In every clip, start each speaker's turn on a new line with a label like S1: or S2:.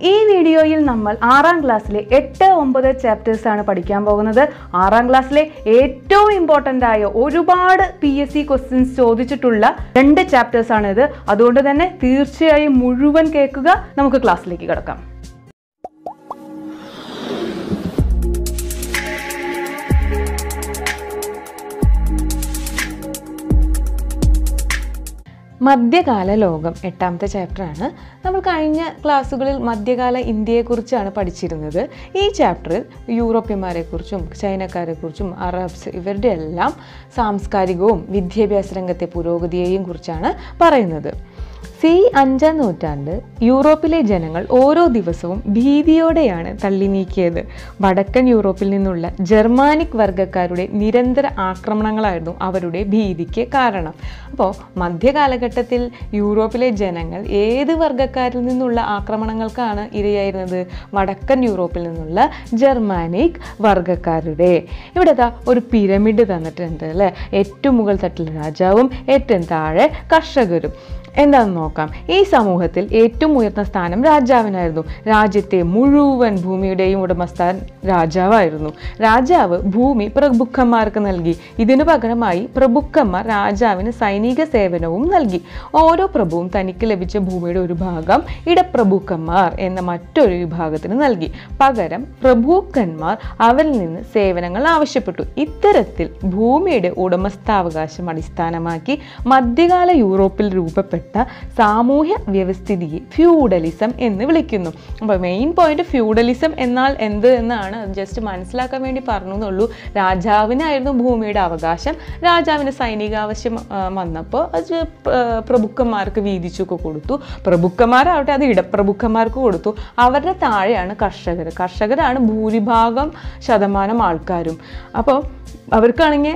S1: ഈ വീഡിയോയിൽ നമ്മൾ 6ാം ക്ലാസ്സിലെ 8, 9 ചാപ്റ്റേഴ്സ് ആണ് പഠിക്കാൻ പോകുന്നത്. 6ാം ക്ലാസ്സിലെ ഏറ്റവും ഇമ്പോർട്ടൻ്റ് ആയ ഒരുപാട് PSC ക്വസ്റ്റ്യൻസ് ചോദിച്ചിട്ടുള്ള 2 ചാപ്റ്റേഴ്സ് ആണ് ഇത്. അതുകൊണ്ട് തന്നെ തീർച്ചയായും മുഴുവൻ കേൾക്കുക. നമുക്ക് ക്ലാസ്സിലേക്ക് കടക്കാം. മധ്യകാല ലോകം 8ാമത്തെ ചാപ്റ്ററാണ്. നമ്മൾ കഴിഞ്ഞ ക്ലാസ്സുകളിൽ മധ്യകാല ഇന്ത്യയെക്കുറിച്ചാണ് പഠിച്ചിരുന്നത്. ഈ ചാപ്റ്ററിൽ യൂറോപ്യന്മാരെക്കുറിച്ചും ചൈനക്കാരെക്കുറിച്ചും അറബ്സ് ഇവരുടെ എല്ലാം സാംസ്കാരികവും വിദ്യാഭ്യാസ രംഗത്തെ പുരോഗതിയെയും കുറിച്ചാണ് പറയുന്നത്. 5ാം നൂറ്റാണ്ട് യൂറോപ്പിലെ ജനങ്ങൾ ഓരോ ദിവസവും ഭീതിയോടെയാണ് തള്ളി നീക്കിയത്. വടക്കൻ യൂറോപ്പിൽ നിന്നുള്ള ജർമാനിക് വർഗ്ഗക്കാരുടെ നിരന്തര ആക്രമണങ്ങളായിരുന്നു അവരുടെ ഭീതിക്ക് കാരണം. അപ്പോൾ മധ്യകാലഘട്ടത്തിൽ യൂറോപ്പിലെ ജനങ്ങൾ ഏത് വർഗ്ഗക്കാരിൽ നിന്നുള്ള ആക്രമണങ്ങൾക്കാണ് ഇരയായിരുന്നത്? വടക്കൻ യൂറോപ്പിൽ നിന്നുള്ള ജർമാനിക് വർഗ്ഗക്കാരുടെ. ഇവിടെ ഒരു പിരമിഡ് തന്നിട്ടുണ്ട് അല്ലേ. ഏറ്റവും മുകൾ തട്ടിൽ രാജാവും ഏറ്റവും താഴെ കർഷകരും. എന്താണെന്ന് നോക്കാം. ഈ സമൂഹത്തിൽ ഏറ്റവും ഉയർന്ന സ്ഥാനം രാജാവിനായിരുന്നു. രാജ്യത്തെ മുഴുവൻ ഭൂമിയുടെയും ഉടമസ്ഥാൻ രാജാവായിരുന്നു. രാജാവ് ഭൂമി പ്രഭുക്കന്മാർക്ക് നൽകി. ഇതിനു പകരമായി പ്രഭുക്കന്മാർ രാജാവിന് സൈനിക സേവനവും നൽകി. ഓരോ പ്രഭുവും തനിക്ക് ലഭിച്ച ഭൂമിയുടെ ഒരു ഭാഗം ഇടപ്രഭുക്കന്മാർ എന്ന മറ്റൊരു വിഭാഗത്തിന് നൽകി. പകരം പ്രഭുക്കന്മാർ അവരിൽ നിന്ന് സേവനങ്ങൾ ആവശ്യപ്പെട്ടു. ഇത്തരത്തിൽ ഭൂമിയുടെ ഉടമസ്ഥാവകാശം അടിസ്ഥാനമാക്കി മധ്യകാല യൂറോപ്പിൽ രൂപപ്പെട്ട സാമൂഹ്യ വ്യവസ്ഥിതിയെ ഫ്യൂഡലിസം എന്ന് വിളിക്കുന്നു. അപ്പോൾ മെയിൻ പോയിന്റ് ഫ്യൂഡലിസം എന്നാൽ എന്ത് എന്നാണ്. ജസ്റ്റ് മനസ്സിലാക്കാൻ വേണ്ടി പറഞ്ഞു എന്നുള്ളൂ. രാജാവിനായിരുന്നു ഭൂമിയുടെ അവകാശം. രാജാവിന് സൈനിക ആവശ്യം വന്നപ്പോൾ അത് പ്രഭുക്കന്മാർക്ക് വീതിച്ചൊക്കെ കൊടുത്തു. പ്രഭുക്കന്മാരാവട്ടെ അത് ഇടപ്രഭുക്കന്മാർക്ക് കൊടുത്തു. അവരുടെ താഴെയാണ് കർഷകർ. കർഷകരാണ് ഭൂരിഭാഗം ശതമാനം ആൾക്കാരും. അപ്പോൾ അവർക്കാണെങ്കിൽ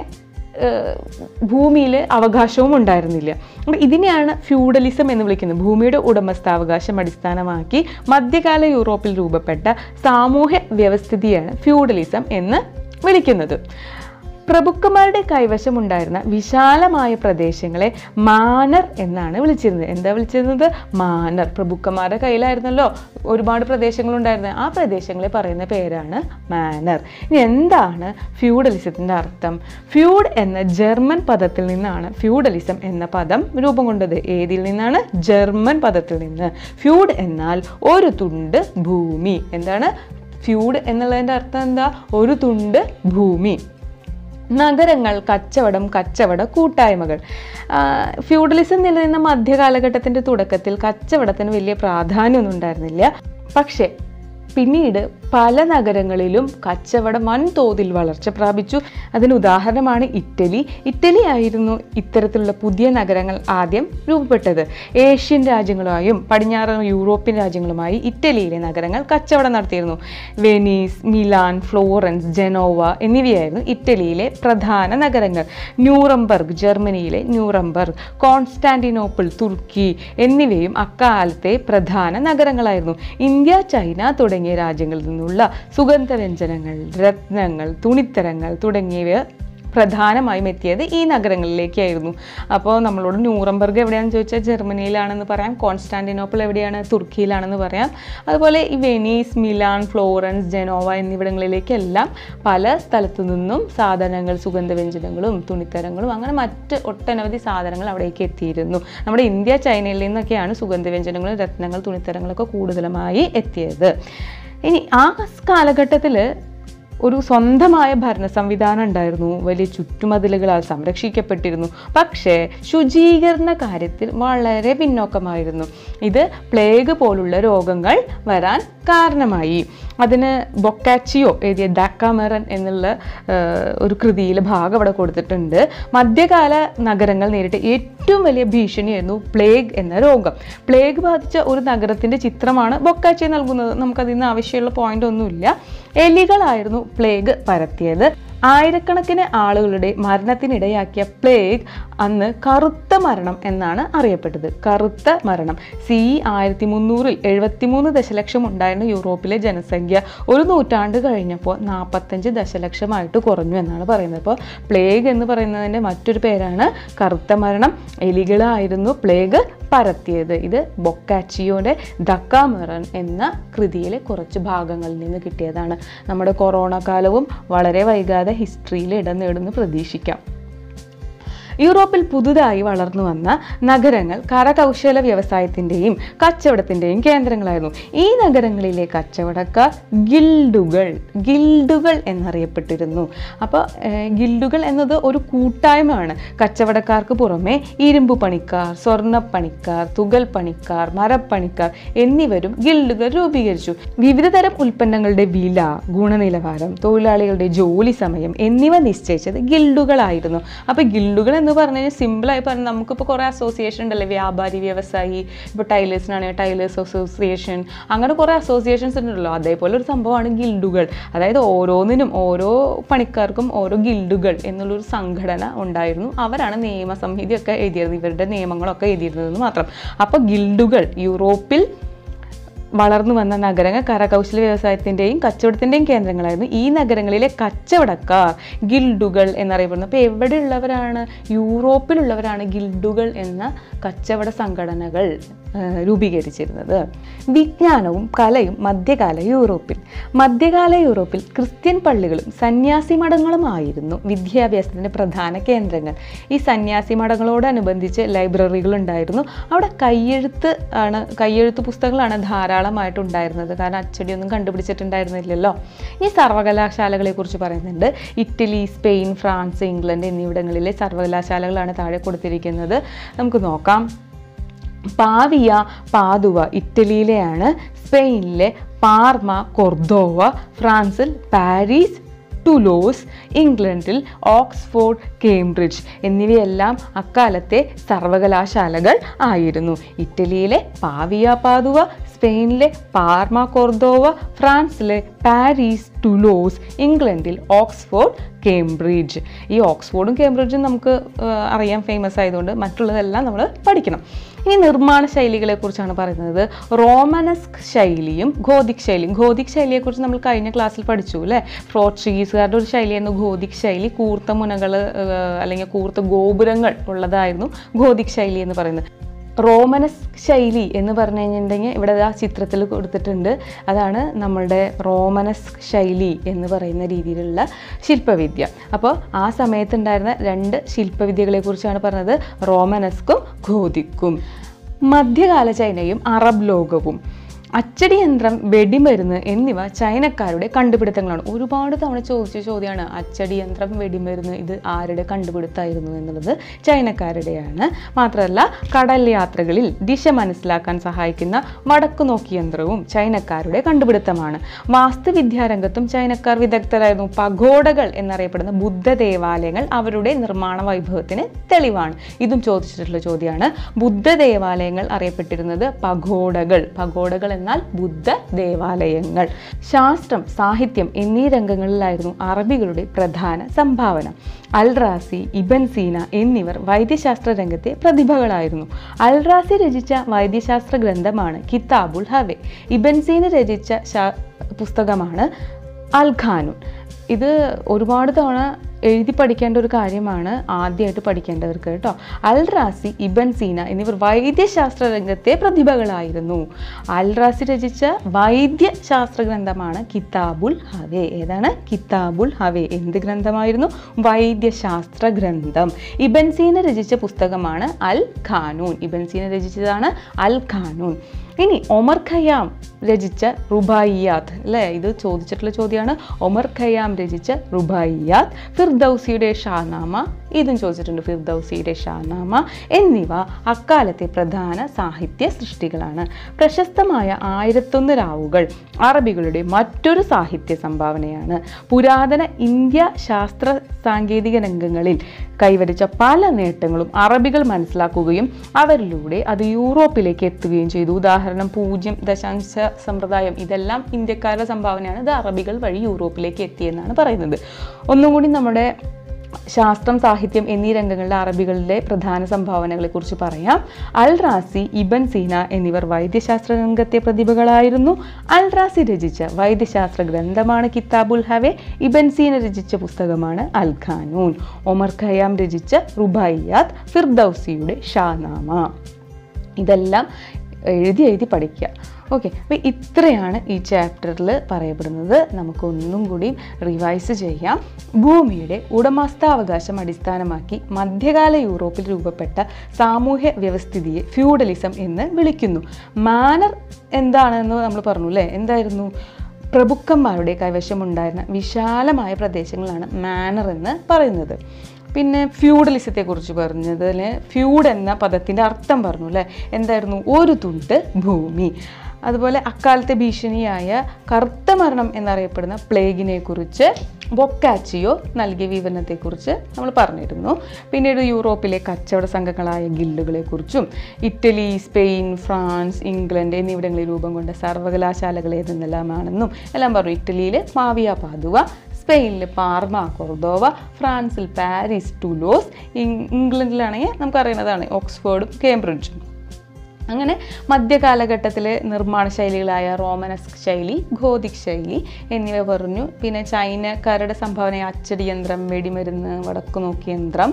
S1: ഭൂമിയിൽ അവകാശവും ഉണ്ടായിരുന്നില്ല. അപ്പോൾ ഇതിനെയാണ് ഫ്യൂഡലിസം എന്ന് വിളിക്കുന്നത്. ഭൂമിയുടെ ഉടമസ്ഥാവകാശം അടിസ്ഥാനമാക്കി മധ്യകാല യൂറോപ്പിൽ രൂപപ്പെട്ട സാമൂഹ്യ വ്യവസ്ഥിതിയാണ് ഫ്യൂഡലിസം എന്ന് വിളിക്കുന്നത്. പ്രഭുക്കന്മാരുടെ കൈവശമുണ്ടായിരുന്ന വിശാലമായ പ്രദേശങ്ങളെ മാനർ എന്നാണ് വിളിച്ചിരുന്നത്. എന്താ വിളിച്ചിരുന്നത്? മാനർ. പ്രഭുക്കന്മാരുടെ കയ്യിലായിരുന്നല്ലോ ഒരുപാട് പ്രദേശങ്ങളുണ്ടായിരുന്നത്. ആ പ്രദേശങ്ങളെ പറയുന്ന പേരാണ് മാനർ. ഇനി എന്താണ് ഫ്യൂഡലിസത്തിൻ്റെ അർത്ഥം? ഫ്യൂഡ് എന്ന ജർമ്മൻ പദത്തിൽ നിന്നാണ് ഫ്യൂഡലിസം എന്ന പദം രൂപം കൊണ്ടത്. ഏതിൽ നിന്നാണ്? ജർമ്മൻ പദത്തിൽ നിന്ന്. ഫ്യൂഡ് എന്നാൽ ഒരു തുണ്ട് ഭൂമി. എന്താണ് ഫ്യൂഡ് എന്നുള്ളതിൻ്റെ അർത്ഥം? എന്താ? ഒരു തുണ്ട് ഭൂമി. നഗരങ്ങൾ, കച്ചവടം, കച്ചവട കൂട്ടായ്മകൾ. ഫ്യൂഡലിസം നിലനിന്ന മധ്യകാലഘട്ടത്തിൻ്റെ തുടക്കത്തിൽ കച്ചവടത്തിന് വലിയ പ്രാധാന്യമൊന്നും ഉണ്ടായിരുന്നില്ല. പക്ഷേ പിന്നീട് പല നഗരങ്ങളിലും കച്ചവടം വൻതോതിൽ വളർച്ച പ്രാപിച്ചു. അതിന് ഉദാഹരണമാണ് ഇറ്റലി. ഇറ്റലി ആയിരുന്നു ഇത്തരത്തിലുള്ള പുതിയ നഗരങ്ങൾ ആദ്യം രൂപപ്പെട്ടത്. ഏഷ്യൻ രാജ്യങ്ങളുമായും പടിഞ്ഞാറൻ യൂറോപ്യൻ രാജ്യങ്ങളുമായി ഇറ്റലിയിലെ നഗരങ്ങൾ കച്ചവടം നടത്തിയിരുന്നു. വെനീസ്, മിലാൻ, ഫ്ലോറൻസ്, ജനോവ എന്നിവയായിരുന്നു ഇറ്റലിയിലെ പ്രധാന നഗരങ്ങൾ. ന്യൂറംബർഗ്, ജർമ്മനിയിലെ ന്യൂറംബർഗ്, കോൺസ്റ്റാന്റിനോപ്പിൾ, തുർക്കി എന്നിവയും അക്കാലത്തെ പ്രധാന നഗരങ്ങളായിരുന്നു. ഇന്ത്യ, ചൈന തുടങ്ങിയ രാജ്യങ്ങളിൽ നിന്നുള്ള സുഗന്ധവ്യഞ്ജനങ്ങൾ, രത്നങ്ങൾ, തുണിത്തരങ്ങൾ തുടങ്ങിയവ പ്രധാനമായും എത്തിയത് ഈ നഗരങ്ങളിലേക്കായിരുന്നു. അപ്പോൾ നമ്മളോട് ന്യൂറംബർഗ് എവിടെയാണെന്ന് ചോദിച്ചാൽ ജർമ്മനിയിലാണെന്ന് പറയാം. കോൺസ്റ്റാന്റിനോപ്പിൾ എവിടെയാണ്? തുർക്കിയിലാണെന്ന് പറയാം. അതുപോലെ ഈ വെനീസ്, മിലാൻ, ഫ്ലോറൻസ്, ജനോവ എന്നിവിടങ്ങളിലേക്കെല്ലാം പല സ്ഥലത്തു നിന്നും സാധനങ്ങൾ, സുഗന്ധവ്യഞ്ജനങ്ങളും തുണിത്തരങ്ങളും അങ്ങനെ മറ്റ് ഒട്ടനവധി സാധനങ്ങൾ അവിടേക്ക് എത്തിയിരുന്നു. നമ്മുടെ ഇന്ത്യ, ചൈനയിൽ നിന്നൊക്കെയാണ് സുഗന്ധവ്യഞ്ജനങ്ങളും രത്നങ്ങൾ, തുണിത്തരങ്ങളൊക്കെ കൂടുതലുമായി എത്തിയത്. ഇനി ആ കാലഘട്ടത്തിൽ ഒരു സ്വന്തമായ ഭരണ സംവിധാനം ഉണ്ടായിരുന്നു. വലിയ ചുറ്റുമതിലുകളാൽ സംരക്ഷിക്കപ്പെട്ടിരുന്നു. പക്ഷേ ശുചീകരണ കാര്യത്തിൽ വളരെ പിന്നോക്കമായിരുന്നു. ഇത് പ്ലേഗ് പോലുള്ള രോഗങ്ങൾ വരാൻ കാരണമായി. അതിന് ബൊക്കാച്ചിയോ എഴുതിയ ഡാക്കാമെറൻ എന്നുള്ള ഒരു കൃതിയിലെ ഭാഗം അവിടെ കൊടുത്തിട്ടുണ്ട്. മധ്യകാല നഗരങ്ങൾ നേരിട്ട ഏറ്റവും വലിയ ഭീഷണിയായിരുന്നു പ്ലേഗ് എന്ന രോഗം. പ്ലേഗ് ബാധിച്ച ഒരു നഗരത്തിൻ്റെ ചിത്രമാണ് ബൊക്കാച്ചിയോ നൽകുന്നത്. നമുക്കതിൽ നിന്ന് ആവശ്യമുള്ള പോയിന്റ് ഒന്നുമില്ല. എലികളായിരുന്നു പ്ലേഗ് പരത്തിയത്. ആയിരക്കണക്കിന് ആളുകളുടെ മരണത്തിനിടയാക്കിയ പ്ലേഗ് അന്ന് കറുത്ത മരണം എന്നാണ് അറിയപ്പെട്ടത്. കറുത്ത മരണം. CE 1300 73 ദശലക്ഷം ഉണ്ടായിരുന്ന യൂറോപ്പിലെ ജനസംഖ്യ ഒരു നൂറ്റാണ്ട് കഴിഞ്ഞപ്പോൾ 45 ദശലക്ഷമായിട്ട് കുറഞ്ഞു എന്നാണ് പറയുന്നത്. അപ്പോൾ പ്ലേഗ് എന്ന് പറയുന്നതിൻ്റെ മറ്റൊരു പേരാണ് കറുത്ത മരണം. എലികളായിരുന്നു പ്ലേഗ് പരത്തിയത്. ഇത് ബൊക്കാച്ചിയോയുടെ ഡക്കാമെറൻ എന്ന കൃതിയിലെ കുറച്ച് ഭാഗങ്ങളിൽ നിന്ന് കിട്ടിയതാണ്. നമ്മുടെ കൊറോണ കാലവും വളരെ വൈകാതെ ഹിസ്റ്ററിയിൽ ഇടം നേടുമെന്ന് പ്രതീക്ഷിക്കാം. യൂറോപ്പിൽ പുതുതായി വളർന്നു വന്ന നഗരങ്ങൾ കരകൗശല വ്യവസായത്തിൻ്റെയും കച്ചവടത്തിൻ്റെയും കേന്ദ്രങ്ങളായിരുന്നു. ഈ നഗരങ്ങളിലെ കച്ചവടക്കാർ ഗിൽഡുകൾ എന്നറിയപ്പെട്ടിരുന്നു. അപ്പോൾ ഗിൽഡുകൾ എന്നത് ഒരു കൂട്ടായ്മയാണ്. കച്ചവടക്കാർക്ക് പുറമെ ഇരുമ്പ് പണിക്കാർ, സ്വർണ്ണപ്പണിക്കാർ, തുകൽ പണിക്കാർ, മരപ്പണിക്കാർ എന്നിവരും ഗിൽഡുകൾ രൂപീകരിച്ചു. വിവിധ തരം ഉൽപ്പന്നങ്ങളുടെ വില, ഗുണനിലവാരം, തൊഴിലാളികളുടെ ജോലി സമയം എന്നിവ നിശ്ചയിച്ചത് ഗിൽഡുകളായിരുന്നു. അപ്പോൾ ഗിൽഡുകൾ എന്ന് പറഞ്ഞു കഴിഞ്ഞാൽ സിമ്പിളായി പറഞ്ഞാൽ നമുക്കിപ്പോൾ കുറേ അസോസിയേഷൻ ഉണ്ടല്ലേ, വ്യാപാരി, വ്യവസായി, ഇപ്പോൾ ടൈലേഴ്സിനാണെങ്കിൽ ടൈലേഴ്സ് അസോസിയേഷൻ, അങ്ങനെ കുറേ അസോസിയേഷൻസ് ഉണ്ടല്ലോ. അതേപോലെ ഒരു സംഭവമാണ് ഗിൽഡുകൾ. അതായത് ഓരോന്നിനും ഓരോ പണിക്കാർക്കും ഓരോ ഗിൽഡുകൾ എന്നുള്ളൊരു സംഘടന ഉണ്ടായിരുന്നു. അവരാണ് നിയമസംഹിതയൊക്കെ എഴുതിയത്, ഇവരുടെ നിയമങ്ങളൊക്കെ എഴുതിയിരുന്നതെന്ന് മാത്രം. അപ്പോൾ ഗിൽഡുകൾ യൂറോപ്പിൽ വളർന്നു വന്ന നഗരങ്ങൾ കരകൗശല വ്യവസായത്തിൻ്റെയും കച്ചവടത്തിൻ്റെയും കേന്ദ്രങ്ങളായിരുന്നു. ഈ നഗരങ്ങളിലെ കച്ചവടക്കാർ ഗിൽഡുകൾ എന്നറിയപ്പെടുന്നു. അപ്പോൾ എവിടെയുള്ളവരാണ്? യൂറോപ്പിലുള്ളവരാണ് ഗിൽഡുകൾ എന്ന കച്ചവട സംഘടനകൾ രൂപീകരിച്ചിരുന്നത്. വിജ്ഞാനവും കലയും മധ്യകാല യൂറോപ്പിൽ ക്രിസ്ത്യൻ പള്ളികളും സന്യാസി മഠങ്ങളുമായിരുന്നു വിദ്യാഭ്യാസത്തിൻ്റെ പ്രധാന കേന്ദ്രങ്ങൾ. ഈ സന്യാസി മഠങ്ങളോടനുബന്ധിച്ച് ലൈബ്രറികൾ ഉണ്ടായിരുന്നു. അവിടെ കയ്യെഴുത്ത് പുസ്തകങ്ങളാണ് ധാരാളമായിട്ടുണ്ടായിരുന്നത്. കാരണം അച്ചടിയൊന്നും കണ്ടുപിടിച്ചിട്ടുണ്ടായിരുന്നില്ലല്ലോ. ഈ സർവകലാശാലകളെ കുറിച്ച് പറയുന്നുണ്ട്. ഇറ്റലി, സ്പെയിൻ, ഫ്രാൻസ്, ഇംഗ്ലണ്ട് എന്നിവിടങ്ങളിലെ സർവകലാശാലകളാണ് താഴെ കൊടുത്തിരിക്കുന്നത്. നമുക്ക് നോക്കാം. പാവിയ, പാദുവ ഇറ്റലിയിലെയാണ്. സ്പെയിനിലെ പാർമ, കൊർദോവ, ഫ്രാൻസിൽ പാരീസ്, ടുലോസ്, ഇംഗ്ലണ്ടിൽ ഓക്സ്ഫോർഡ്, കേംബ്രിഡ്ജ് എന്നിവയെല്ലാം അക്കാലത്തെ സർവകലാശാലകൾ ആയിരുന്നു. ഇറ്റലിയിലെ പാവിയ, പാദുവ, സ്പെയിനിലെ പാർമ, കൊർദോവ, ഫ്രാൻസിലെ പാരീസ്, ടുലോസ്, ഇംഗ്ലണ്ടിൽ ഓക്സ്ഫോർഡ്, കേംബ്രിഡ്ജ്. ഈ ഓക്സ്ഫോർഡും കേംബ്രിഡ്ജും നമുക്ക് അറിയാം, ഫേമസ് ആയതുകൊണ്ട് മറ്റുള്ളതെല്ലാം നമ്മൾ പഠിക്കണം. ഇനി നിർമ്മാണ ശൈലികളെക്കുറിച്ചാണ് പറയുന്നത്. റോമനസ്ക് ശൈലിയും ഗോതിക് ശൈലിയും. ഗോതിക് ശൈലിയെക്കുറിച്ച് നമ്മൾ കഴിഞ്ഞ ക്ലാസ്സിൽ പഠിച്ചു അല്ലേ. പോർച്ചുഗീസുകാരുടെ ഒരു ശൈലിയായിരുന്നു ഗോതിക് ശൈലി. കൂർത്ത മുനകൾ അല്ലെങ്കിൽ കൂർത്ത ഗോപുരങ്ങൾ ഉള്ളതായിരുന്നു ഗോതിക് ശൈലി എന്ന് പറയുന്നത്. റോമനസ്ക് ശൈലി എന്ന് പറഞ്ഞു കഴിഞ്ഞിട്ടുണ്ടെങ്കിൽ ഇവിടെ ആ ചിത്രത്തിൽ കൊടുത്തിട്ടുണ്ട്. അതാണ് നമ്മളുടെ റോമനസ്ക് ശൈലി എന്ന് പറയുന്ന രീതിയിലുള്ള ശില്പവിദ്യ. അപ്പോൾ ആ സമയത്തുണ്ടായിരുന്ന രണ്ട് ശില്പവിദ്യകളെ കുറിച്ചാണ് പറഞ്ഞത്, റോമനസ്കും ഗോതിക്കും. മധ്യകാല ചൈനയും അറബ് ലോകവും. അച്ചടിയന്ത്രം, വെടിമരുന്ന് എന്നിവ ചൈനക്കാരുടെ കണ്ടുപിടുത്തങ്ങളാണ്. ഒരുപാട് തവണ ചോദിച്ച ചോദ്യമാണ് അച്ചടിയന്ത്രം, വെടിമരുന്ന് ഇത് ആരുടെ കണ്ടുപിടുത്തമായിരുന്നു എന്നുള്ളത്. ചൈനക്കാരുടെയാണ്. മാത്രമല്ല കടൽ യാത്രകളിൽ ദിശ മനസ്സിലാക്കാൻ സഹായിക്കുന്ന വടക്കുനോക്കി യന്ത്രവും ചൈനക്കാരുടെ കണ്ടുപിടുത്തമാണ്. വാസ്തുവിദ്യാരംഗത്തും ചൈനക്കാർ വിദഗ്ധരായിരുന്നു. പഗോഡകൾ എന്നറിയപ്പെടുന്ന ബുദ്ധ ദേവാലയങ്ങൾ അവരുടെ നിർമ്മാണ വൈഭവത്തിന് തെളിവാണ്. ഇതും ചോദിച്ചിട്ടുള്ള ചോദ്യമാണ്. ബുദ്ധ ദേവാലയങ്ങൾ അറിയപ്പെട്ടിരുന്നത് പഗോഡകൾ എന്നാൽ ബുദ്ധ ദേവാലയങ്ങൾ. ശാസ്ത്രം, സാഹിത്യം എന്നീ രംഗങ്ങളിലായിരുന്നു അറബികളുടെ പ്രധാന സംഭാവന. അൽറാസി, ഇബൻ സീന എന്നിവർ വൈദ്യശാസ്ത്ര രംഗത്തെ പ്രതിഭകളായിരുന്നു. അൽറാസി രചിച്ച വൈദ്യശാസ്ത്ര ഗ്രന്ഥമാണ് കിതാബുൽ ഹവെ. ഇബൻ സീന രചിച്ച പുസ്തകമാണ് അൽ ഖാനൂൻ. ഇത് ഒരുപാട് തവണ എഴുതി പഠിക്കേണ്ട ഒരു കാര്യമാണ്, ആദ്യമായിട്ട് പഠിക്കേണ്ടവർക്ക് കേട്ടോ. അൽറാസി, ഇബൻ സീന എന്നിവർ വൈദ്യശാസ്ത്ര രംഗത്തെ പ്രതിഭകളായിരുന്നു. അൽറാസി രചിച്ച വൈദ്യശാസ്ത്ര ഗ്രന്ഥമാണ് കിതാബുൽ ഹവെ. ഏതാണ്? കിതാബുൽ ഹവെ. എന്ത് ഗ്രന്ഥമായിരുന്നു? വൈദ്യശാസ്ത്ര ഗ്രന്ഥം. ഇബൻ സീന രചിച്ച പുസ്തകമാണ് അൽ ഖാനൂൻ. ഇബൻ സീന രചിച്ചതാണ് അൽ ഖാനൂൻ. ഇനി ഒമർ ഖയ്യാം രചിച്ച റുബായിയാത്ത് അല്ലേ, ഇത് ചോദിച്ചിട്ടുള്ള ചോദ്യമാണ്. ഒമർ ഖയ്യാം രചിച്ച റുബായിയാത്ത്, ഫിർദൗസിയുടെ ഷാനാമ, ഇതും ചോദിച്ചിട്ടുണ്ട്. ഫിർദൗസിയുടെ ഷാനാമ എന്നിവ അക്കാലത്തെ പ്രധാന സാഹിത്യ സൃഷ്ടികളാണ്. പ്രശസ്തമായ 1001 രാവുകൾ അറബികളുടെ മറ്റൊരു സാഹിത്യ സംഭാവനയാണ്. പുരാതന ഇന്ത്യ ശാസ്ത്ര സാങ്കേതിക രംഗങ്ങളിൽ കൈവരിച്ച പല നേട്ടങ്ങളും അറബികൾ മനസ്സിലാക്കുകയും അവരിലൂടെ അത് യൂറോപ്പിലേക്ക് എത്തുകയും ചെയ്തു. ഉദാഹരണം 0 ദശാംശ സമ്പ്രദായം, ഇതെല്ലാം ഇന്ത്യക്കാരുടെ സംഭാവനയാണ്. ഇത് അറബികൾ വഴി യൂറോപ്പിലേക്ക് എത്തിയെന്നാണ് പറയുന്നത്. ഒന്നും കൂടി നമ്മുടെ ശാസ്ത്രം, സാഹിത്യം എന്നീ രംഗങ്ങളിലെ അറബികളുടെ പ്രധാന സംഭാവനകളെ കുറിച്ച് പറയാം. അൽറാസി, ഇബൻ സീന എന്നിവർ വൈദ്യശാസ്ത്ര രംഗത്തെ പ്രതിഭകളായിരുന്നു. അൽറാസി രചിച്ച വൈദ്യശാസ്ത്ര ഗ്രന്ഥമാണ് കിതാബുൽ ഹവെ. ഇബൻ സീന രചിച്ച പുസ്തകമാണ് അൽ ഖാനൂൻ. ഒമർ ഖയ്യാം രചിച്ച റുബായിയാത്ത്, ഫിർദൗസിയുടെ ഷാനാമ. ഇതെല്ലാം എഴുതി പഠിക്കുക. ഓക്കെ, അപ്പോൾ ഇത്രയാണ് ഈ ചാപ്റ്ററിൽ പറയപ്പെടുന്നത്. നമുക്കൊന്നും കൂടി റിവൈസ് ചെയ്യാം. ഭൂമിയുടെ ഉടമസ്ഥാവകാശം അടിസ്ഥാനമാക്കി മധ്യകാല യൂറോപ്പിൽ രൂപപ്പെട്ട സാമൂഹ്യ വ്യവസ്ഥിതിയെ ഫ്യൂഡലിസം എന്ന് വിളിക്കുന്നു. മാനർ എന്താണെന്ന് നമ്മൾ പറഞ്ഞു അല്ലേ? എന്തായിരുന്നു? പ്രഭുക്കന്മാരുടെ കൈവശമുണ്ടായിരുന്ന വിശാലമായ പ്രദേശങ്ങളാണ് മാനർ എന്ന് പറയുന്നത്. പിന്നെ ഫ്യൂഡലിസത്തെക്കുറിച്ച് പറഞ്ഞതിൽ ഫ്യൂഡ് എന്ന പദത്തിൻ്റെ അർത്ഥം പറഞ്ഞു അല്ലേ? എന്തായിരുന്നു? ഒരു തുണ്ട് ഭൂമി. അതുപോലെ അക്കാലത്തെ ഭീഷണിയായ കറുത്ത മരണം എന്നറിയപ്പെടുന്ന പ്ലേഗിനെ കുറിച്ച് ബൊക്കാച്ചിയോ നൽകിയ വിവരണത്തെക്കുറിച്ച് നമ്മൾ പറഞ്ഞിരുന്നു. പിന്നീട് യൂറോപ്പിലെ കച്ചവട സംഘങ്ങളായ ഗിൽഡുകളെക്കുറിച്ചും ഇറ്റലി, സ്പെയിൻ, ഫ്രാൻസ്, ഇംഗ്ലണ്ട് എന്നിവിടങ്ങളിൽ രൂപം കൊണ്ട സർവകലാശാലകൾ ഏതെന്നെല്ലാമാണെന്നും എല്ലാം പറഞ്ഞു. ഇറ്റലിയിൽ മാവിയ പാദുവ, സ്പെയിനിൽ പാർമ കൊർദോവ, ഫ്രാൻസിൽ പാരീസ് ടുലോസ്, ഇംഗ്ലണ്ടിലാണെങ്കിൽ നമുക്കറിയുന്നതാണ് ഓക്സ്ഫോർഡും കേംബ്രിഡ്ജും. അങ്ങനെ മധ്യകാലഘട്ടത്തിലെ നിർമ്മാണ ശൈലികളായ റോമനസ്ക് ശൈലി, ഗോതിക് ശൈലി എന്നിവ പറഞ്ഞു. പിന്നെ ചൈനക്കാരുടെ സംഭാവനയായ അച്ചടി യന്ത്രം, വെടിമരുന്ന്, വടക്കുനോക്കി യന്ത്രം,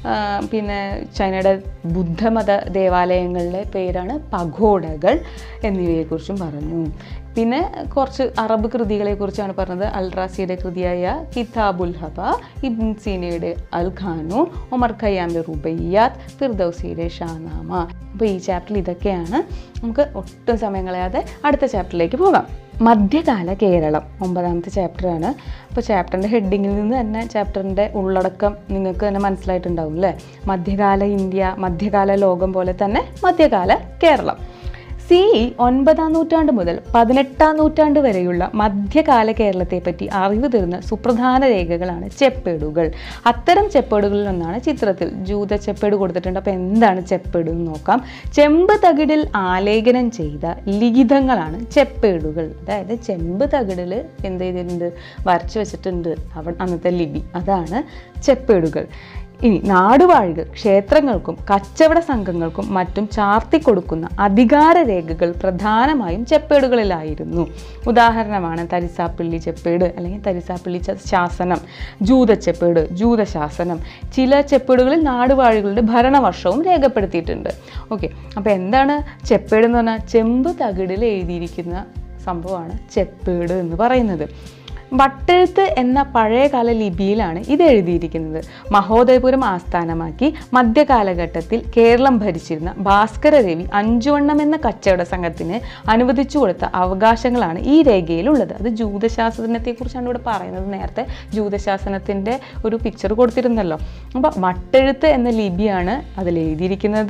S1: പിന്നെ ചൈനയുടെ ബുദ്ധമത ദേവാലയങ്ങളുടെ പേരാണ് പഗോഡകൾ എന്നിവയെക്കുറിച്ചും പറഞ്ഞു. പിന്നെ കുറച്ച് അറബ് കൃതികളെക്കുറിച്ചാണ് പറഞ്ഞത്. അൽറാസിയുടെ കൃതിയായ കിതാബുൽ ഹബ, ഇബ്ൻ സീനയുടെ അൽ ഖാനു, ഒമർ ഖയ്യാമിൻ്റെ റുബയ്യാത്ത്, ഫിർദൗസിയുടെ ഷാനാമ. അപ്പോൾ ഈ ചാപ്റ്ററിൽ ഇതൊക്കെയാണ്. നമുക്ക് ഒട്ടും സമയം കളയാതെ അടുത്ത ചാപ്റ്ററിലേക്ക് പോകാം. മധ്യകാല കേരളം 9ാമത്തെ ചാപ്റ്ററാണ്. അപ്പോൾ ചാപ്റ്ററിൻ്റെ ഹെഡിങ്ങിൽ നിന്ന് തന്നെ ചാപ്റ്ററിൻ്റെ ഉള്ളടക്കം നിങ്ങൾക്ക് തന്നെ മനസ്സിലായിട്ടുണ്ടാവും അല്ലേ? മധ്യകാല ഇന്ത്യ, മധ്യകാല ലോകം പോലെ തന്നെ മധ്യകാല കേരളം. CE 9ാം നൂറ്റാണ്ട് മുതൽ 18ാം നൂറ്റാണ്ട് വരെയുള്ള മധ്യകാല കേരളത്തെപ്പറ്റി അറിവ് തരുന്ന സുപ്രധാന രേഖകളാണ് ചെപ്പേടുകൾ. അത്തരം ചെപ്പേടുകളിൽ ഒന്നാണ് ചിത്രത്തിൽ ജൂത ചെപ്പേട് കൊടുത്തിട്ടുണ്ട്. അപ്പോൾ എന്താണ് ചെപ്പേട് എന്ന് നോക്കാം. ചെമ്പ് തകിടിൽ ആലേഖനം ചെയ്ത ലിഖിതങ്ങളാണ് ചെപ്പേടുകൾ. അതായത് ചെമ്പ് തകിടിൽ എന്ത് ചെയ്തിട്ടുണ്ട്? വരച്ചു വെച്ചിട്ടുണ്ട് അന്നത്തെ ലിപി, അതാണ് ചെപ്പേടുകൾ. ഇനി നാടുവാഴികൾ ക്ഷേത്രങ്ങൾക്കും കച്ചവട സംഘങ്ങൾക്കും മറ്റും ചാർത്തിക്കൊടുക്കുന്ന അധികാര രേഖകൾ പ്രധാനമായും ചെപ്പേടുകളിലായിരുന്നു. ഉദാഹരണമാണ് തരിസാപ്പിള്ളി ചെപ്പേട് അല്ലെങ്കിൽ തരിസാപ്പിള്ളി ശാസനം, ജൂതച്ചെപ്പേട്, ജൂതശാസനം. ചില ചെപ്പേടുകളിൽ നാടുവാഴികളുടെ ഭരണവർഷവും രേഖപ്പെടുത്തിയിട്ടുണ്ട്. ഓക്കെ, അപ്പോൾ എന്താണ് ചെപ്പേട് എന്ന് പറഞ്ഞാൽ? ചെമ്പ് തകിടിൽ എഴുതിയിരിക്കുന്ന സംഭവമാണ് ചെപ്പേട് എന്ന് പറയുന്നത്. വട്ടെഴുത്ത് എന്ന പഴയകാല ലിപിയിലാണ് ഇത് എഴുതിയിരിക്കുന്നത്. മഹോദയപുരം ആസ്ഥാനമാക്കി മധ്യകാലഘട്ടത്തിൽ കേരളം ഭരിച്ചിരുന്ന ഭാസ്കര രവി അഞ്ചുവണ്ണം എന്ന കച്ചവട സംഘത്തിന് അനുവദിച്ചു കൊടുത്ത അവകാശങ്ങളാണ് ഈ രേഖയിലുള്ളത്. അത് ജൂതശാസനത്തെക്കുറിച്ചാണ് ഇവിടെ പറയുന്നത്. നേരത്തെ ജൂതശാസനത്തിൻ്റെ ഒരു പിക്ചർ കൊടുത്തിരുന്നല്ലോ. അപ്പോൾ വട്ടെഴുത്ത് എന്ന ലിപിയാണ് അതിൽ എഴുതിയിരിക്കുന്നത്.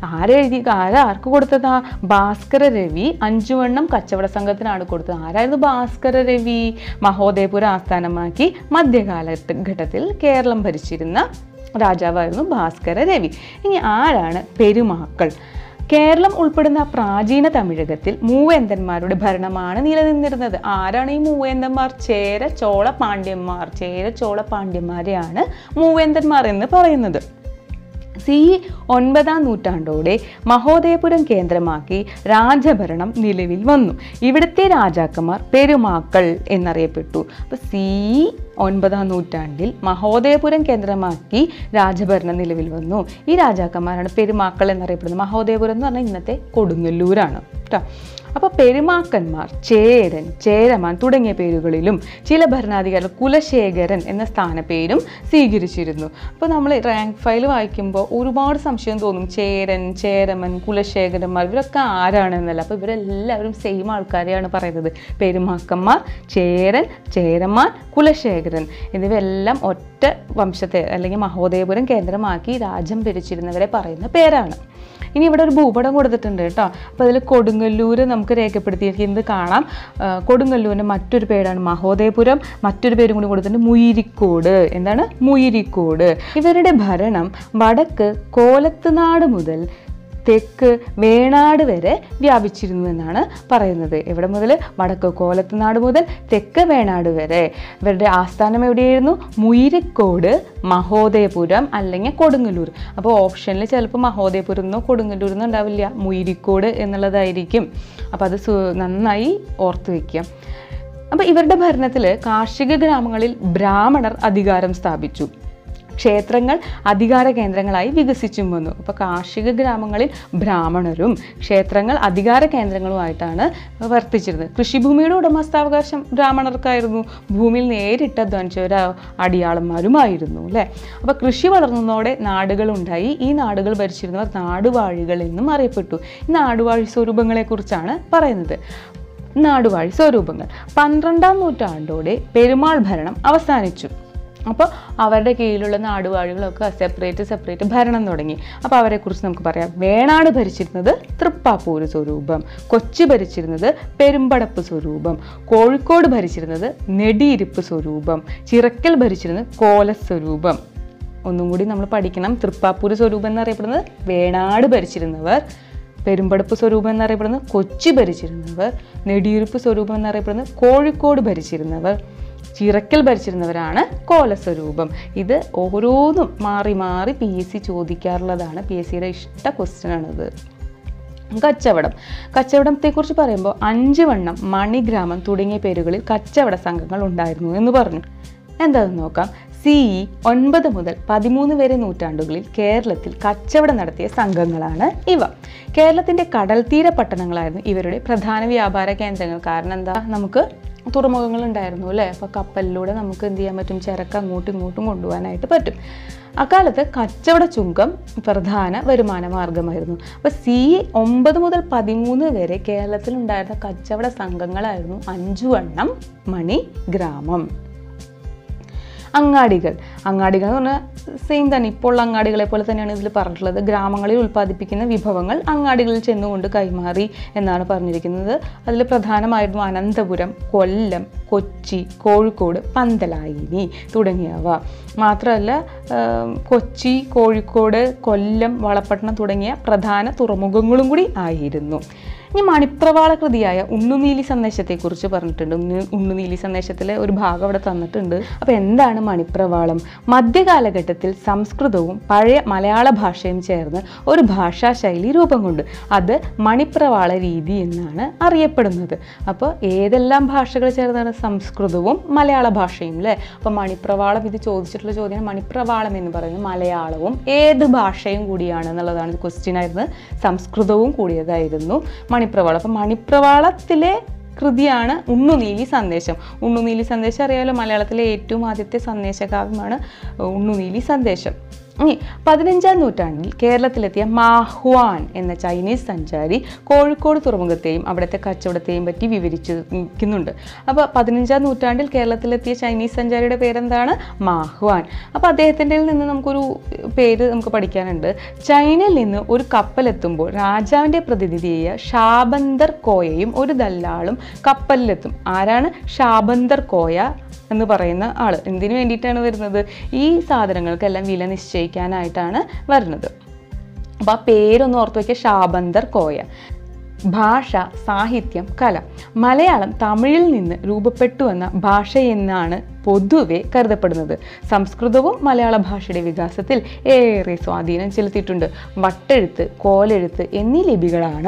S1: ആർക്ക് കൊടുത്തതാ? ഭാസ്കര രവി അഞ്ചുവണ്ണം കച്ചവട സംഘത്തിനാണ് കൊടുത്തത്. ആരായിരുന്നു ഭാസ്കര രവി? മഹോദയപുരം ആസ്ഥാനമാക്കി മധ്യകാലഘട്ടത്തിൽ കേരളം ഭരിച്ചിരുന്ന രാജാവായിരുന്നു ഭാസ്കര രവി. ഇനി ആരാണ് പെരുമാക്കൾ? കേരളം ഉൾപ്പെടുന്ന പ്രാചീന തമിഴകത്തിൽ മൂവേന്തന്മാരുടെ ഭരണമാണ് നിലനിന്നിരുന്നത്. ആരാണ് ഈ മൂവേന്തന്മാർ? ചേര ചോള പാണ്ഡ്യന്മാർ. ചേര ചോള പാണ്ഡ്യന്മാരെയാണ് മൂവേന്തന്മാർ എന്ന് പറയുന്നത്. CE 9ാം നൂറ്റാണ്ടോടെ മഹോദയപുരം കേന്ദ്രമാക്കി രാജഭരണം നിലവിൽ വന്നു. ഇവിടുത്തെ രാജാക്കന്മാർ പെരുമാക്കൾ എന്നറിയപ്പെട്ടു. അപ്പോൾ CE 9ാം നൂറ്റാണ്ടിൽ മഹോദയപുരം കേന്ദ്രമാക്കി രാജഭരണം നിലവിൽ വന്നു. ഈ രാജാക്കന്മാരാണ് പെരുമാക്കൾ എന്നറിയപ്പെടുന്നത്. മഹോദയപുരം എന്ന് പറഞ്ഞാൽ ഇന്നത്തെ കൊടുങ്ങല്ലൂരാണ് കേട്ടോ. അപ്പോൾ പെരുമാക്കന്മാർ ചേരൻ, ചേരമാൻ തുടങ്ങിയ പേരുകളിലും ചില ഭരണാധികാരികൾ കുലശേഖരൻ എന്ന സ്ഥാനപ്പേരും സ്വീകരിച്ചിരുന്നു. അപ്പോൾ നമ്മൾ റാങ്ക് ഫയൽ വായിക്കുമ്പോൾ ഒരുപാട് സംശയം തോന്നും. ചേരൻ, ചേരമൻ, കുലശേഖരന്മാർ ഇവരൊക്കെ ആരാണെന്നല്ല. അപ്പോൾ ഇവരെല്ലാവരും സെയിം ആൾക്കാരെയാണ് പറയുന്നത്. പെരുമാക്കന്മാർ, ചേരൻ, ചേരമാൻ, കുലശേഖരൻ എന്നിവയെല്ലാം ഒറ്റ വംശത്തെ അല്ലെങ്കിൽ മഹോദയപുരം കേന്ദ്രമാക്കി രാജ്യം ഭരിച്ചിരുന്നവരെ പറയുന്ന പേരാണ്. ഇനി ഇവിടെ ഒരു ഭൂപടം കൊടുത്തിട്ടുണ്ട് കേട്ടോ. അപ്പോൾ അതിൽ കൊടുങ്ങല്ലൂർ നമുക്ക് രേഖപ്പെടുത്തിയിരിക്കുന്നത് കാണാം. കൊടുങ്ങല്ലൂരിൻ്റെ മറ്റൊരു പേരാണ് മഹോദയപുരം. മറ്റൊരു പേരും കൂടി കൊടുത്തിട്ടുണ്ട് മുയിരിക്കോട്. എന്താണ്? മുയിരിക്കോട്. ഇവരുടെ ഭരണം വടക്ക് കോലത്തുനാട് മുതൽ തെക്ക് വേണാട് വരെ വ്യാപിച്ചിരുന്നു എന്നാണ് പറയുന്നത്. എവിടെ മുതൽ? വടക്ക് കോലത്തുനാട് മുതൽ തെക്ക് വേണാട് വരെ. ഇവരുടെ ആസ്ഥാനം എവിടെയായിരുന്നു? മുയിരിക്കോട്, മഹോദയപുരം അല്ലെങ്കിൽ കൊടുങ്ങല്ലൂർ. അപ്പോൾ ഓപ്ഷനിൽ ചിലപ്പോൾ മഹോദയപുരം എന്നോ കൊടുങ്ങല്ലൂർ എന്നോ ഉണ്ടാവില്ല, മുയിരിക്കോട് എന്നുള്ളതായിരിക്കും. അപ്പോൾ അത് നന്നായി ഓർത്ത് വയ്ക്കുക. അപ്പോൾ ഇവരുടെ ഭരണത്തിൽ കാർഷിക ഗ്രാമങ്ങളിൽ ബ്രാഹ്മണർ അധികാരം സ്ഥാപിച്ചു. ക്ഷേത്രങ്ങൾ അധികാര കേന്ദ്രങ്ങളായി വികസിച്ചും വന്നു. അപ്പോൾ കാർഷിക ഗ്രാമങ്ങളിൽ ബ്രാഹ്മണരും ക്ഷേത്രങ്ങൾ അധികാര കേന്ദ്രങ്ങളുമായിട്ടാണ് വർത്തിച്ചിരുന്നത്. കൃഷിഭൂമിയുടെ ഉടമസ്ഥാവകാശം ബ്രാഹ്മണർക്കായിരുന്നു. ഭൂമിയിൽ നേരിട്ട് അധ്വാനിച്ചവർ അടിയാളന്മാരുമായിരുന്നു അല്ലേ. അപ്പോൾ കൃഷി വളർന്നതോടെ നാടുകളുണ്ടായി. ഈ നാടുകൾ ഭരിച്ചിരുന്നവർ നാടുവാഴികൾ എന്നും അറിയപ്പെട്ടു. ഈ നാടുവാഴി സ്വരൂപങ്ങളെക്കുറിച്ചാണ് പറയുന്നത്. നാടുവാഴി സ്വരൂപങ്ങൾ 12ാം നൂറ്റാണ്ടോടെ പെരുമാൾ ഭരണം അവസാനിച്ചു. അപ്പോൾ അവരുടെ കീഴിലുള്ള നാടുവാഴികളൊക്കെ സെപ്പറേറ്റ് ഭരണം തുടങ്ങി. അപ്പോൾ അവരെക്കുറിച്ച് നമുക്ക് പറയാം. വേണാട് ഭരിച്ചിരുന്നത് തൃപ്പാപ്പൂര് സ്വരൂപം, കൊച്ചി ഭരിച്ചിരുന്നത് പെരുമ്പടപ്പ് സ്വരൂപം, കോഴിക്കോട് ഭരിച്ചിരുന്നത് നെടിയിരുപ്പ് സ്വരൂപം, ചിറക്കൽ ഭരിച്ചിരുന്നത് കോലസ്വരൂപം. ഒന്നും കൂടി നമ്മൾ പഠിക്കണം. തൃപ്പാപ്പൂര് സ്വരൂപം എന്നറിയപ്പെടുന്നത് വേണാട് ഭരിച്ചിരുന്നവർ, പെരുമ്പടപ്പ് സ്വരൂപം എന്നറിയപ്പെടുന്നത് കൊച്ചി ഭരിച്ചിരുന്നവർ, നെടിയിരുപ്പ് സ്വരൂപം എന്നറിയപ്പെടുന്നത് കോഴിക്കോട് ഭരിച്ചിരുന്നവർ, ചിറക്കൽ ഭരിച്ചിരുന്നവരാണ് കോലസ്വരൂപം. ഇത് ഓരോന്നും മാറി മാറി PSC ചോദിക്കാറുള്ളതാണ്. PSCയുടെ ഇഷ്ട ക്വസ്റ്റ്യനാണിത്. കച്ചവടത്തെക്കുറിച്ച് പറയുമ്പോൾ 5 വണ്ണം, മണിഗ്രാമം തുടങ്ങിയ പേരുകളിൽ കച്ചവട സംഘങ്ങൾ ഉണ്ടായിരുന്നു എന്ന് പറഞ്ഞു. എന്താണെന്ന് നോക്കാം. CE 9 മുതൽ 13 വരെ നൂറ്റാണ്ടുകളിൽ കേരളത്തിൽ കച്ചവടം നടത്തിയ സംഘങ്ങളാണ് ഇവ. കേരളത്തിൻ്റെ കടൽത്തീര പട്ടണങ്ങളായിരുന്നു ഇവരുടെ പ്രധാന വ്യാപാര കേന്ദ്രങ്ങൾ. കാരണം എന്താ, നമുക്ക് തുറമുഖങ്ങൾ ഉണ്ടായിരുന്നു അല്ലേ. അപ്പോൾ കപ്പലിലൂടെ നമുക്ക് എന്ത് ചെയ്യാൻ പറ്റും, ചരക്ക് അങ്ങോട്ടും ഇങ്ങോട്ടും കൊണ്ടുപോകാനായിട്ട് പറ്റും. അക്കാലത്ത് കച്ചവട ചുങ്കം പ്രധാന വരുമാന മാർഗമായിരുന്നു. അപ്പോൾ CE 9 മുതൽ 13 വരെ കേരളത്തിലുണ്ടായിരുന്ന കച്ചവട സംഘങ്ങളായിരുന്നു 5 വണ്ണം, മണി, ഗ്രാമം. അങ്ങാടികൾ എന്ന് പറഞ്ഞാൽ സെയിം തന്നെ, ഇപ്പോൾ ഉള്ള അങ്ങാടികളെ പോലെ തന്നെയാണ് ഇതിൽ പറഞ്ഞിട്ടുള്ളത്. ഗ്രാമങ്ങളിൽ ഉൽപ്പാദിപ്പിക്കുന്ന വിഭവങ്ങൾ അങ്ങാടികളിൽ ചെന്നുകൊണ്ട് കൈമാറി എന്നാണ് പറഞ്ഞിരിക്കുന്നത്. അതിൽ പ്രധാനമായിരുന്നു അനന്തപുരം, കൊല്ലം, കൊച്ചി, കോഴിക്കോട്, പന്തലായിനി തുടങ്ങിയവ. മാത്രമല്ല കൊച്ചി, കോഴിക്കോട്, കൊല്ലം, വളപട്ടണം തുടങ്ങിയ പ്രധാന തുറമുഖങ്ങളും കൂടി ആയിരുന്നു. ഇനി മണിപ്രവാള കൃതിയായ ഉണ്ണുനീലി സന്ദേശത്തെക്കുറിച്ച് പറഞ്ഞിട്ടുണ്ട്. ഉണ്ണുനീലി സന്ദേശത്തിലെ ഒരു ഭാഗം അവിടെ തന്നിട്ടുണ്ട്. അപ്പോൾ എന്താണ് മണിപ്രവാളം? മധ്യകാലഘട്ടത്തിൽ സംസ്കൃതവും പഴയ മലയാള ഭാഷയും ചേർന്ന് ഒരു ഭാഷാ ശൈലി രൂപം കൊണ്ട് അത് മണിപ്രവാള രീതി എന്നാണ് അറിയപ്പെടുന്നത്. അപ്പോൾ ഏതെല്ലാം ഭാഷകൾ ചേർന്നാണ്? സംസ്കൃതവും മലയാള ഭാഷയും അല്ലേ. അപ്പോൾ മണിപ്രവാളം, ഇത് ചോദിച്ചിട്ടുള്ള ചോദ്യമാണ്. മണിപ്രവാളം എന്ന് പറയുന്നത് മലയാളവും ഏത് ഭാഷയും കൂടിയാണ് എന്നുള്ളതാണ് ക്വസ്റ്റ്യൻ ആയിരുന്നു. സംസ്കൃതവും കൂടിയതായിരുന്നു മണിപ്രവാളം. അപ്പം മണിപ്രവാളത്തിലെ കൃതിയാണ് ഉണ്ണുനീലി സന്ദേശം. ഉണ്ണുനീലി സന്ദേശം അറിയാലോ, മലയാളത്തിലെ ഏറ്റവും ആദ്യത്തെ സന്ദേശകാവ്യമാണ് ഉണ്ണുനീലി സന്ദേശം. 15ാം നൂറ്റാണ്ടിൽ കേരളത്തിലെത്തിയ മാഹ്വാൻ എന്ന ചൈനീസ് സഞ്ചാരി കോഴിക്കോട് തുറമുഖത്തെയും അവിടുത്തെ കച്ചവടത്തെയും പറ്റി വിവരിച്ചിരിക്കുന്നുണ്ട്. അപ്പോൾ 15ാം നൂറ്റാണ്ടിൽ കേരളത്തിലെത്തിയ ചൈനീസ് സഞ്ചാരിയുടെ പേരെന്താണ്? മാഹ്വാൻ. അപ്പോൾ അദ്ദേഹത്തിൻ്റെ നിന്ന് നമുക്കൊരു പേര് നമുക്ക് പഠിക്കാനുണ്ട്. ചൈനയിൽ നിന്ന് ഒരു കപ്പലെത്തുമ്പോൾ രാജാവിൻ്റെ പ്രതിനിധിയായ ഷാബന്തർ കോയയും ഒരു ദല്ലാളും കപ്പലിലെത്തും. ആരാണ് ഷാബന്തർ കോയ എന്ന് പറയുന്ന ആൾ? എന്തിനു വേണ്ടിയിട്ടാണ് വരുന്നത്? ഈ സാധനങ്ങൾക്കെല്ലാം വില നിശ്ചയിക്കാനായിട്ടാണ് വരുന്നത്. അപ്പോൾ ആ പേരൊന്ന് ഓർത്ത് വയ്ക്കുക, ഷാബന്തർ കോയ. ഭാഷ, സാഹിത്യം, കല. മലയാളം തമിഴിൽ നിന്ന് രൂപപ്പെട്ടുവെന്ന ഭാഷയെന്നാണ് പൊതുവെ കരുതപ്പെടുന്നത്. സംസ്കൃതവും മലയാള ഭാഷയുടെ വികാസത്തിൽ ഏറെ സ്വാധീനം ചെലുത്തിയിട്ടുണ്ട്. വട്ടെഴുത്ത്, കോലെഴുത്ത് എന്നീ ലിപികളാണ്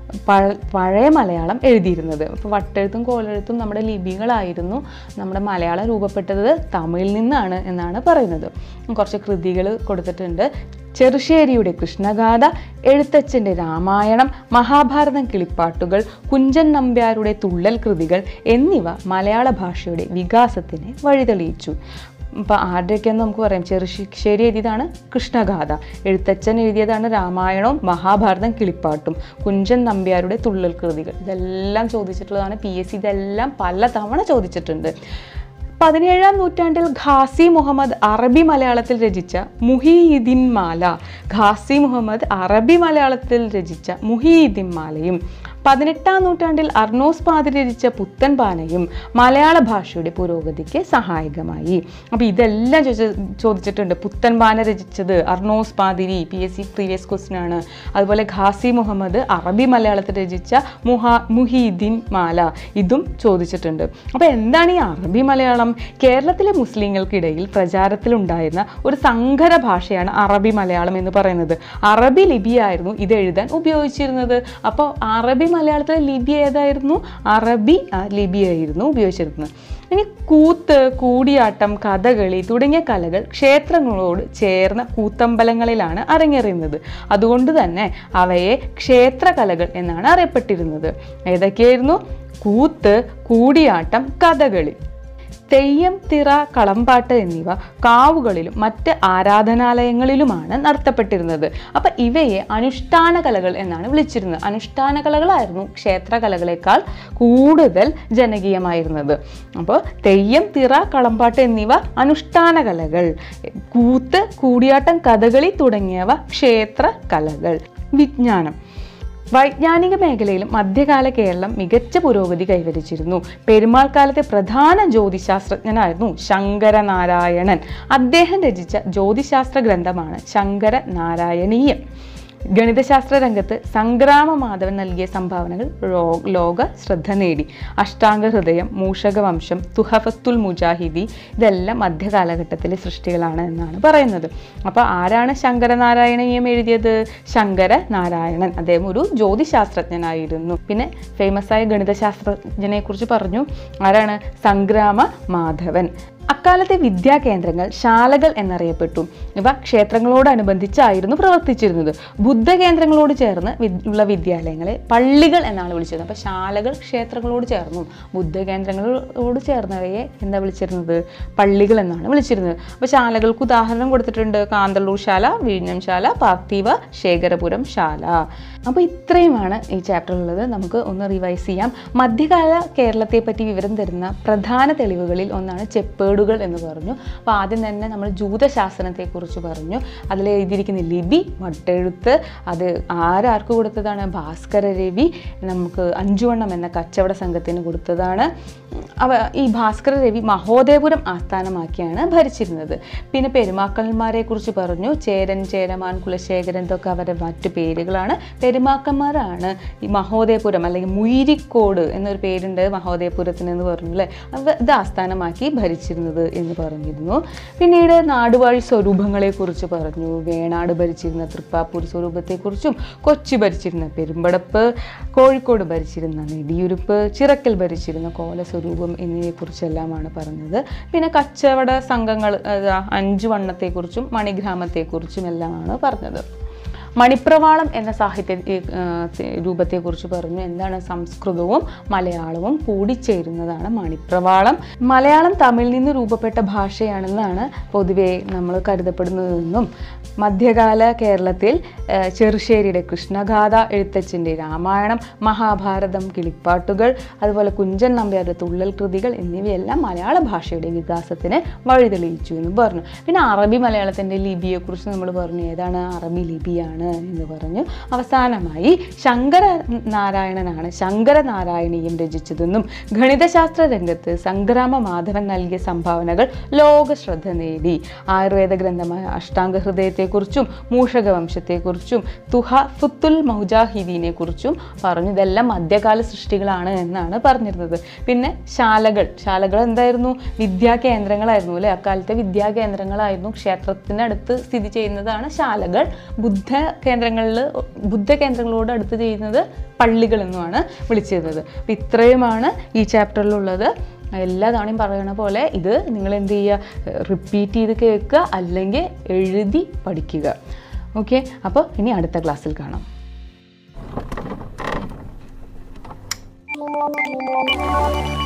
S1: പഴയ മലയാളം എഴുതിയിരുന്നത്. അപ്പോൾ വട്ടെഴുത്തും കോലെഴുത്തും നമ്മുടെ ലിപികളായിരുന്നു. നമ്മുടെ മലയാളം രൂപപ്പെട്ടത് തമിഴിൽ നിന്നാണ് എന്നാണ് പറയുന്നത്. കുറച്ച് കൃതികൾ കൊടുത്തിട്ടുണ്ട്. ചെറുശ്ശേരിയുടെ കൃഷ്ണഗാഥ, എഴുത്തച്ഛൻ്റെ രാമായണം, മഹാഭാരതം കിളിപ്പാട്ടുകൾ, കുഞ്ചൻ നമ്പ്യാരുടെ തുള്ളൽ കൃതികൾ എന്നിവ മലയാള ഭാഷയുടെ വികാസത്തിന് വഴിതെളിയിച്ചു. അപ്പോൾ ആരുടെയൊക്കെയെന്ന് നമുക്ക് പറയാം. ചെറുശ്ശേരി എഴുതിയതാണ് കൃഷ്ണഗാഥ, എഴുത്തച്ഛൻ എഴുതിയതാണ് രാമായണവും മഹാഭാരതം കിളിപ്പാട്ടും, കുഞ്ചൻ നമ്പ്യാരുടെ തുള്ളൽ കൃതികൾ. ഇതെല്ലാം ചോദിച്ചിട്ടുള്ളതാണ്. PSC ഇതെല്ലാം പല തവണ ചോദിച്ചിട്ടുണ്ട്. 17ാം നൂറ്റാണ്ടിൽ ഖാസി മുഹമ്മദ് അറബി മലയാളത്തിൽ രചിച്ച മുഹീദ്ദീൻ മാല, ഖാസി മുഹമ്മദ് അറബി മലയാളത്തിൽ രചിച്ച മുഹീദ്ദീൻ മാലയും 18ാം നൂറ്റാണ്ടിൽ അർണോസ് പാതിരി രചിച്ച പുത്തൻ പാനയും മലയാള ഭാഷയുടെ പുരോഗതിക്ക് സഹായകമായി. അപ്പോൾ ഇതെല്ലാം ചോദിച്ചിട്ടുണ്ട്. പുത്തൻ പാന രചിച്ചത് അർണോസ് പാതിരി, PSC പ്രീവിയസ് ക്വസ്റ്റ്യൻ ആണ്. അതുപോലെ ഖാസി മുഹമ്മദ് അറബി മലയാളത്തിൽ രചിച്ച മുഹീദ്ദീൻ മാല, ഇതും ചോദിച്ചിട്ടുണ്ട്. അപ്പോൾ എന്താണ് ഈ അറബി മലയാളം? കേരളത്തിലെ മുസ്ലിങ്ങൾക്കിടയിൽ പ്രചാരത്തിലുണ്ടായിരുന്ന ഒരു സങ്കര ഭാഷയാണ് അറബി മലയാളം എന്ന് പറയുന്നത്. അറബി ലിപിയായിരുന്നു ഇത് എഴുതാൻ ഉപയോഗിച്ചിരുന്നത്. അപ്പോൾ അറബി മലയാളത്തിലെ ലിപി ഏതായിരുന്നു? അറബി ലിപിയായിരുന്നു ഉപയോഗിച്ചിരുന്നത്. ഇനി കൂത്ത്, കൂടിയാട്ടം, കഥകളി തുടങ്ങിയ കലകൾ ക്ഷേത്രങ്ങളോട് ചേർന്ന കൂത്തമ്പലങ്ങളിലാണ് അരങ്ങേറുന്നത്. അതുകൊണ്ട് തന്നെ അവയെ ക്ഷേത്രകലകൾ എന്നാണ് അറിയപ്പെട്ടിരുന്നത്. ഏതൊക്കെയായിരുന്നു? കൂത്ത്, കൂടിയാട്ടം, കഥകളി. തെയ്യം, തിറ, കളമ്പാട്ട് എന്നിവ കാവുകളിലും മറ്റ് ആരാധനാലയങ്ങളിലുമാണ് നടത്തപ്പെട്ടിരുന്നത്. അപ്പം ഇവയെ അനുഷ്ഠാന കലകൾ എന്നാണ് വിളിച്ചിരുന്നത്. അനുഷ്ഠാന കലകളായിരുന്നു ക്ഷേത്രകലകളെക്കാൾ കൂടുതൽ ജനകീയമായിരുന്നത്. അപ്പോൾ തെയ്യം, തിറ, കളമ്പാട്ട് എന്നിവ അനുഷ്ഠാന കലകൾ, കൂത്ത്, കൂടിയാട്ടം, കഥകളി തുടങ്ങിയവ ക്ഷേത്ര കലകൾ. വിജ്ഞാനം. വൈജ്ഞാനിക മേഖലയിലും മധ്യകാല കേരളം മികച്ച പുരോഗതി കൈവരിച്ചിരുന്നു. പെരുമാൾ കാലത്തെ പ്രധാന ജ്യോതിശാസ്ത്രജ്ഞനായിരുന്നു ശങ്കരനാരായണൻ. അദ്ദേഹം രചിച്ച ജ്യോതിശാസ്ത്ര ഗ്രന്ഥമാണ് ശങ്കരനാരായണീയം. ഗണിതശാസ്ത്ര രംഗത്ത് സംഗ്രാമ മാധവൻ നൽകിയ സംഭാവനകൾ ലോക ശ്രദ്ധ നേടി. അഷ്ടാംഗ ഹൃദയം, മൂഷകവംശം, തുഹഫത്തുൽ മുജാഹിദി ഇതെല്ലാം മധ്യകാലഘട്ടത്തിലെ സൃഷ്ടികളാണ് എന്നാണ് പറയുന്നത്. അപ്പോൾ ആരാണ് ശങ്കരനാരായണീയം എഴുതിയത്? ശങ്കരനാരായണൻ. അദ്ദേഹം ഒരു ജ്യോതിശാസ്ത്രജ്ഞനായിരുന്നു. പിന്നെ ഫേമസ് ആയ ഗണിതശാസ്ത്രജ്ഞനെ കുറിച്ച് പറഞ്ഞു. ആരാണ്? സംഗ്രാമ മാധവൻ. അക്കാലത്തെ വിദ്യാകേന്ദ്രങ്ങൾ ശാലകൾ എന്നറിയപ്പെട്ടു. ഇവ ക്ഷേത്രങ്ങളോടനുബന്ധിച്ചായിരുന്നു പ്രവർത്തിച്ചിരുന്നത്. ബുദ്ധകേന്ദ്രങ്ങളോട് ചേർന്ന് ഉള്ള വിദ്യാലയങ്ങളെ പള്ളികൾ എന്നാണ് വിളിച്ചിരുന്നത്. അപ്പോൾ ശാലകൾ ക്ഷേത്രങ്ങളോട് ചേർന്നും ബുദ്ധകേന്ദ്രങ്ങളോട് ചേർന്നവയെ എന്താ വിളിച്ചിരുന്നത്? പള്ളികൾ എന്നാണ് വിളിച്ചിരുന്നത്. അപ്പോൾ ശാലകൾക്ക് ഉദാഹരണം കൊടുത്തിട്ടുണ്ട്. കാന്തല്ലൂർ ശാല, വിഴിഞ്ഞം ശാല, പാർത്ഥിവ ശേഖരപുരം ശാല. അപ്പോൾ ഇത്രയുമാണ് ഈ ചാപ്റ്ററിലുള്ളത്. നമുക്ക് ഒന്ന് റിവൈസ് ചെയ്യാം. മധ്യകാല കേരളത്തെ പറ്റി വിവരം തരുന്ന പ്രധാന തെളിവുകളിൽ ഒന്നാണ് ചെപ്പേടുകൾ എന്ന് പറഞ്ഞു. അപ്പോൾ ആദ്യം തന്നെ നമ്മൾ ജൂതശാസനത്തെക്കുറിച്ച് പറഞ്ഞു. അതിൽ എഴുതിയിരിക്കുന്ന ലിപി, വട്ടെഴുത്ത്, അത് ആർക്ക് കൊടുത്തതാണ്? ഭാസ്കര രവി നമുക്ക് അഞ്ചുവണ്ണം എന്ന കച്ചവട സംഘത്തിന് കൊടുത്തതാണ്. ഈ ഭാസ്കര രവി മഹോദയപുരം ആസ്ഥാനമാക്കിയാണ് ഭരിച്ചിരുന്നത്. പിന്നെ പെരുമാക്കന്മാരെ കുറിച്ച് പറഞ്ഞു. ചേരൻ, ചേരമാൻ, കുലശേഖരൻ ഇതൊക്കെ അവരുടെ മറ്റു പേരുകളാണ്. പെരുമാക്കന്മാരാണ് ഈ മഹോദയപുരം അല്ലെങ്കിൽ മുയിരിക്കോട് എന്നൊരു പേരുണ്ട് മഹോദയപുരത്തിന് എന്ന് പറഞ്ഞു അല്ലേ. ഇത് ആസ്ഥാനമാക്കി ഭരിച്ചിരുന്നത് എന്ന് പറഞ്ഞിരുന്നു. പിന്നീട് നാടുവാഴി സ്വരൂപങ്ങളെക്കുറിച്ച് പറഞ്ഞു. വേണാട് ഭരിച്ചിരുന്ന തൃപ്പാപ്പൂർ സ്വരൂപത്തെക്കുറിച്ചും, കൊച്ചി ഭരിച്ചിരുന്ന പെരുമ്പടപ്പ്, കോഴിക്കോട് ഭരിച്ചിരുന്ന നെടിയുരുപ്പ്, ചിറക്കൽ ഭരിച്ചിരുന്ന കോല സ്വരൂപം എന്നിവയെക്കുറിച്ചെല്ലാമാണ് പറഞ്ഞത്. പിന്നെ കച്ചവട സംഘങ്ങൾ, അഞ്ചുവണ്ണത്തെക്കുറിച്ചും മണിഗ്രാമത്തെക്കുറിച്ചും എല്ലാമാണ് പറഞ്ഞത്. മണിപ്രവാളം എന്ന സാഹിത്യ രൂപത്തെക്കുറിച്ച് പറഞ്ഞു. എന്താണ്? സംസ്കൃതവും മലയാളവും കൂടിച്ചേരുന്നതാണ് മണിപ്രവാളം. മലയാളം തമിഴിൽ നിന്ന് രൂപപ്പെട്ട ഭാഷയാണെന്നാണ് പൊതുവെ നമ്മൾ കരുതപ്പെടുന്നതെന്നും മധ്യകാല കേരളത്തിൽ ചെറുശ്ശേരിയുടെ കൃഷ്ണഗാഥ, എഴുത്തച്ഛൻ്റെ രാമായണം, മഹാഭാരതം, കിളിപ്പാട്ടുകൾ, അതുപോലെ കുഞ്ചൻ നമ്പ്യാരുടെ തുള്ളൽ കൃതികൾ എന്നിവയെല്ലാം മലയാള ഭാഷയുടെ വികാസത്തിന് വഴിതെളിയിച്ചു എന്ന് പറഞ്ഞു. പിന്നെ അറബി മലയാളത്തിൻ്റെ ലിപിയെക്കുറിച്ച് നമ്മൾ പറഞ്ഞു. ഏതാണ്? അറബി ലിപിയാണ് എന്ന് പറഞ്ഞു. അവസാനമായി ശങ്കരനാരായണനാണ് ശങ്കരനാരായണീയം രചിച്ചതെന്നും ഗണിതശാസ്ത്ര രംഗത്ത് സംഗ്രാമ മാധവൻ നൽകിയ സംഭാവനകൾ ലോക ശ്രദ്ധ നേടി. ആയുർവേദ ഗ്രന്ഥമായ അഷ്ടാംഗ ഹൃദയത്തെക്കുറിച്ചും മൂഷകവംശത്തെക്കുറിച്ചും തുഹഫത്തുൽ മുജാഹിദീനെ കുറിച്ചും പറഞ്ഞു. ഇതെല്ലാം മധ്യകാല സൃഷ്ടികളാണ് എന്നാണ് പറഞ്ഞിരുന്നത്. പിന്നെ ശാലകൾ എന്തായിരുന്നു? വിദ്യാകേന്ദ്രങ്ങളായിരുന്നു അല്ലേ. അക്കാലത്തെ വിദ്യാകേന്ദ്രങ്ങളായിരുന്നു. ക്ഷേത്രത്തിനടുത്ത് സ്ഥിതി ചെയ്യുന്നതാണ് ശാലകൾ. ബുദ്ധകേന്ദ്രങ്ങളോട് അടുത്ത് ചെയ്യുന്നത് പള്ളികൾ എന്നുമാണ് വിളിച്ചിരുന്നത്. അപ്പം ഇത്രയുമാണ് ഈ ചാപ്റ്ററിലുള്ളത്. എല്ലാ തവണയും പറയണ പോലെ ഇത് നിങ്ങൾ എന്ത് ചെയ്യുക? റിപ്പീറ്റ് ചെയ്ത് കേൾക്കുക, അല്ലെങ്കിൽ എഴുതി പഠിക്കുക. ഓക്കെ, അപ്പോൾ ഇനി അടുത്ത ക്ലാസ്സിൽ കാണാം.